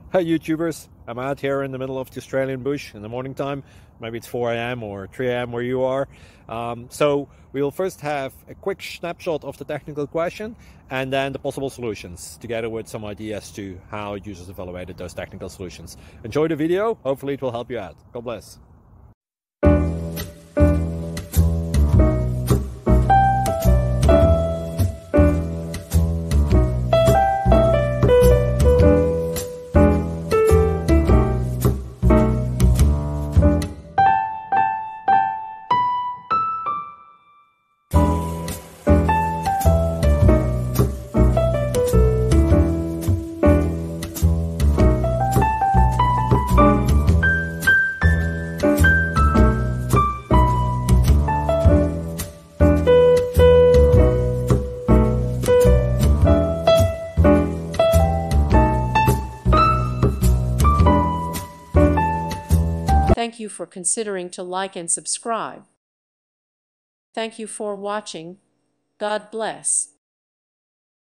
Hi YouTubers, I'm out here in the middle of the Australian bush in the morning time. Maybe it's 4 a.m. or 3 a.m. where you are. So we'll first have a quick snapshot of the technical question and then the possible solutions, together with some ideas to how users evaluated those technical solutions. Enjoy the video, hopefully it will help you out. God bless. Thank you for considering to like and subscribe. Thank you for watching. God bless.